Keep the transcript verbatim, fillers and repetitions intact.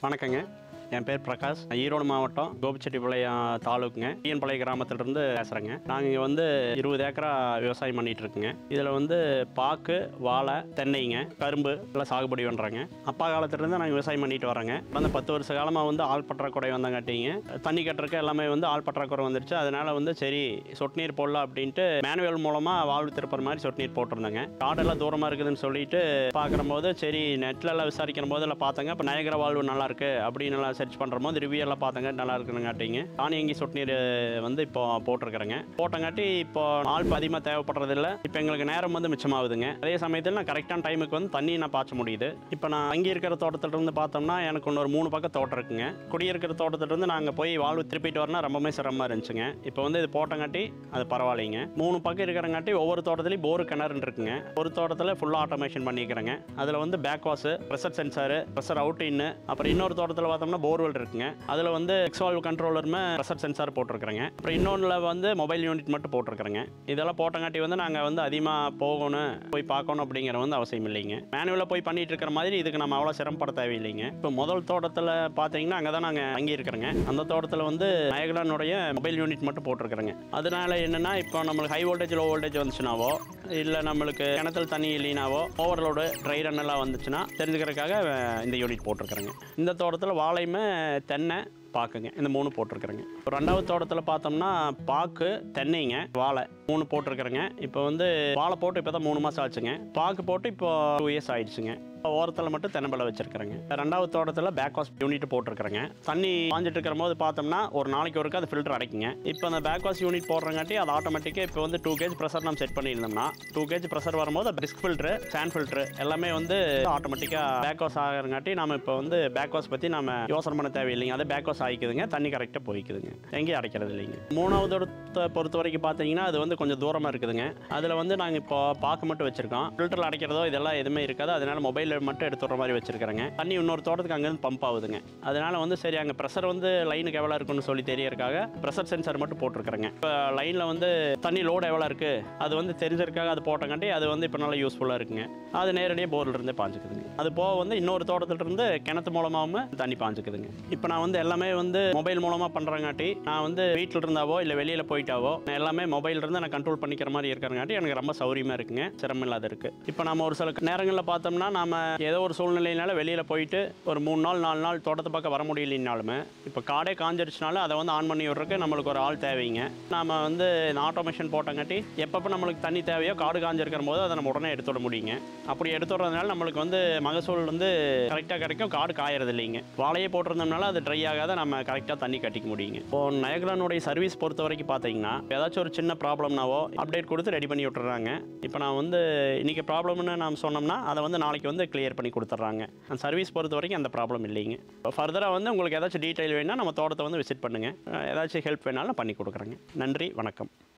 வணக்கங்க. என் பேர் பிரகாஷ். ஈரோடு மாவட்டம் கோபிச்செட்டிப்பாளையம் தாலுக்குங்க. ஈயன்பாளையம் கிராமத்திலிருந்து பேசுகிறேங்க. நாங்கள் இங்கே வந்து இருபது ஏக்கரா விவசாயம் பண்ணிகிட்டு இருக்குங்க. இதில் வந்து பாக்கு, வாழை, தென்னைங்க, கரும்பு எல்லாம் சாகுபடி பண்ணுறாங்க. அப்பா காலத்துலேருந்து நாங்கள் விவசாயம் பண்ணிட்டு வரோங்க. வந்து பத்து வருஷ காலமாக வந்து ஆள் பற்றாக்குறை வந்தங்காட்டிங்க தண்ணி கட்டுறக்கு எல்லாமே வந்து ஆள் பற்றாக்குறை வந்துருச்சு. அதனால் வந்து சரி சொட்டு நீர் போடலாம் அப்படின்ட்டு மேனுவல் மூலமாக வாழ்வு திருப்புற மாதிரி சொட்டு நீர் போட்டிருந்தாங்க. காடெல்லாம் தூரமாக இருக்குதுன்னு சொல்லிட்டு பார்க்குற போது சரி நெட்டில் எல்லாம் விசாரிக்கிற போது எல்லாம் பார்த்தாங்க. இப்போ நயகர வாழ்வு நல்லாயிருக்கு அப்படின்னு எல்லாம் சர்ச் பண்ணுற போது ரிவ்யூ எல்லாம் பார்த்தாங்க. நல்லா இருக்குங்காட்டிங்க தானியங்கி சொட்டு நீர் வந்து இப்போ போட்டிருக்கிறேங்க. போட்டங்காட்டி இப்போ ஆள் அதிகமாக தேவைப்படுறதில்ல. இப்போ எங்களுக்கு நேரம் வந்து மிச்சமாகுதுங்க. அதே சமயத்தில் நான் கரெக்டான டைமுக்கு வந்து தண்ணி நான் பாய்ச்ச முடியுது. இப்போ நான் அங்கே இருக்கிற தோட்டத்திலிருந்து பார்த்தோம்னா எனக்கு இன்னொரு மூணு பக்கம் தோட்டம் இருக்குங்க. குடியிருக்கிற தோட்டத்திலிருந்து நாங்கள் போய் வாழ்வு திருப்பிட்டு வரனா ரொம்பவே சிரமமாக இருந்துச்சுங்க. இப்போ வந்து இது போட்டங்காட்டி அது பரவாயில்லைங்க. மூணு பக்கம் இருக்கிறங்காட்டி ஒவ்வொரு தோட்டத்துலையும் போரு கிணறு இருக்குங்க. ஒரு தோட்டத்தில் ஃபுல்லாக ஆட்டோமேஷன் பண்ணிக்கிறேங்க. அதில் வந்து back wash, pressure sensor, pressure அவுட்டின்னு, அப்புறம் இன்னொரு தோட்டத்தில் பார்த்தோம்னா போர்வெல் இருக்குங்க. அதில் வந்து எக்ஸ்வால்வ் கண்ட்ரோலருமே ப்ரெஷர் சென்சார் போட்டிருக்கிறேங்க. அப்புறம் இன்னொன்றில் வந்து மொபைல் யூனிட் மட்டும் போட்டிருக்கிறேங்க. இதெல்லாம் போட்டங்காட்டி வந்து நாங்கள் வந்து அதிகமாக போகணும் போய் பார்க்கணும் அப்படிங்கிற வந்து அவசியம் இல்லைங்க. மேனுவலாக போய் பண்ணிட்டு இருக்கிற மாதிரி இதுக்கு நம்ம அவ்வளோ சிரமப்பட தேவையில்லைங்க. இப்போ முதல் தோட்டத்தில் பார்த்தீங்கன்னா அங்கே தான் நாங்கள் தங்கி இருக்கிறோங்க. அந்த தோட்டத்தில் வந்து நயகரானுடைய மொபைல் யூனிட் மட்டும் போட்டிருக்கிறேங்க. அதனால என்னென்னா இப்போ நம்மளுக்கு ஹை வோல்டேஜ் லோ வோல்டேஜ் வந்துச்சுனாவோ இல்லை நம்மளுக்கு கிணத்துல தண்ணி இல்லைனாவோ ஓவர்லோடு ட்ரை ரன் எல்லாம் வந்துச்சுன்னா தெரிஞ்சுக்கிறதுக்காக இந்த யூனிட் போட்டிருக்கிறேங்க. இந்த தோட்டத்தில் வாழையுமே தென்னை பாக்குங்க இந்த மூணு போட்டிருக்கிறேங்க. இப்போ ரெண்டாவது தோட்டத்தில் பார்த்தோம்னா பாக்கு, தென்னைங்க, வாழை மூணு போட்டிருக்கிறேங்க. இப்போ வந்து வாழை போட்டு இப்போ தான் மூணு மாதம் ஆச்சுங்க. பாக்கு போட்டு இப்போ டூ இயர்ஸ் ஆயிடுச்சுங்க. ஓரத்தில் மட்டும் தென்னம்பழை வச்சிருக்கிறேங்க. ரெண்டாவது தோட்டத்தில் பேக் வாஷ் யூனிட் போட்டிருக்கிறேங்க. தண்ணி பாஞ்சிட்டு இருக்கிற போது பார்த்தோம்னா ஒரு நாளைக்கு ஒருக்கா அது ஃபில்டர் அடைக்குங்க. இப்போ அந்த பேக் வாஷ் யூனிட் போடுறங்காட்டி அது ஆட்டோமேட்டிக்காக இப்போ வந்து டூ கேஜ் ப்ரெஷர் நம்ம செட் பண்ணியிருந்தோம்னா டூ கேஜ் ப்ரெஷர் வரும்போது டிஸ்க் ஃபில்ட்ரு, சாண்ட் ஃபில்ட்ரு எல்லாமே வந்து ஆட்டோமேட்டிக்காக பேக் வாஷ் ஆகிறங்காட்டி நம்ம இப்போ வந்து பேக் வாஷ் பற்றி நம்ம யோசனை பண்ண தேவையில்லைங்க. அது பேக் வாஷ் ஆகிக்குதுங்க. தண்ணி கரெக்டாக போய்க்குதுங்க. எங்கேயும் அடைக்கிறது இல்லைங்க. மூணாவது இடத்தை பொறுத்த வரைக்கும் பார்த்தீங்கன்னா அது வந்து கொஞ்சம் தூரமாக இருக்குதுங்க. அதில் வந்து நாங்கள் இப்போ பாக்கு மட்டும் வச்சிருக்கோம். ஃபில்டரில் அடைக்கிறதோ இதெல்லாம் எதுவுமே இருக்காது. அதனால மொபைல் மட்டும் எடுத்துடுற மாதிரி வச்சிருக்கிறேங்க. தண்ணி இன்னொரு தோட்டத்துக்கு அங்கேருந்து பம்ப் ஆகுதுங்க. அதனால வந்து சரி அங்கே ப்ரெஷர் வந்து லைனுக்கு எவ்வளோ இருக்குன்னு சொல்லி தெரியறதுக்காக ப்ரெஷர் சென்சார் மட்டும் போட்டிருக்கிறேங்க. இப்போ லைனில் வந்து தண்ணி லோடு எவ்வளோ இருக்குது அது வந்து தெரிஞ்சிருக்காக அது போட்டங்காட்டி அது வந்து இப்போ நல்லா யூஸ்ஃபுல்லாக இருக்குங்க. அது நேரடியாக போரில் இருந்தே பாஞ்சுக்குதுங்க. அது போக வந்து இன்னொரு தோட்டத்திலிருந்து கிணத்து மூலமாகவும் தண்ணி பாஞ்சுக்குதுங்க. இப்போ நான் வந்து எல்லாமே வந்து மொபைல் மூலமாக பண்ணுறங்காட்டி நான் வந்து வீட்டில் இருந்தாவோ இல்லை வெளியில் போயிட்டாவோ நான் எல்லாமே மொபைல் இருந்து நான் கண்ட்ரோல் பண்ணிக்கிற மாதிரி இருக்கிறங்காட்டி எனக்கு ரொம்ப சௌரியமாக இருக்குங்க. சிரமம் இல்லாத இருக்குது. இப்போ நம்ம ஒரு சில நேரங்களில் பார்த்தோம்னா நம்ம ஏதோ ஒரு சூழ்நிலையினால வெளியில் போயிட்டு ஒரு மூணு நாள் நாலு நாள் தோட்டத்தை பக்கம் வர முடியலைன்னாலுமே இப்போ காடே காஞ்சிருச்சுனாலும் அதை வந்து ஆன் பண்ணி விட்றதுக்கு நம்மளுக்கு ஒரு ஆள் தேவைங்க. நம்ம வந்து ஆட்டோமேஷன் போட்டங்காட்டி எப்பப்போ நம்மளுக்கு தண்ணி தேவையோ காடு காஞ்சிருக்கிற போது அதை நம்ம உடனே எடுத்துட முடியுங்க. அப்படி எடுத்துடுறதுனால நம்மளுக்கு வந்து மகசூல் வந்து கரெக்டாக கிடைக்கும். காடு காயறது இல்லைங்க. வாழையே போட்டிருந்தோம்னால அது ட்ரை ஆகாத நம்ம கரெக்டாக தண்ணி கட்டிக்க முடியுங்க. இப்போ நயகரானுடைய சர்வீஸ் பொறுத்த வரைக்கும் பார்த்தீங்கன்னா ஏதாச்சும் ஒரு சின்ன ப்ராப்ளம்னாவோ அப்டேட் கொடுத்து ரெடி பண்ணி விட்டுறாங்க. இப்போ நான் வந்து இன்றைக்கி ப்ராப்ளம்னு நாம் சொன்னோம்னா அதை வந்து நாளைக்கு வந்து கிளியர் பண்ணி கொடுத்துட்றாங்க. அந்த சர்வீஸ் பொறுத்த வரைக்கும் அந்த ப்ராப்ளம் இல்லைங்க. இப்போ ஃபர்தராக வந்து உங்களுக்கு ஏதாச்சும் டீட்டெயில் வேணும்னா நம்ம தோட்டத்தை வந்து விசிட் பண்ணுங்கள். ஏதாச்சும் ஹெல்ப் வேணாலும் பண்ணி கொடுக்குறேங்க. நன்றி, வணக்கம்.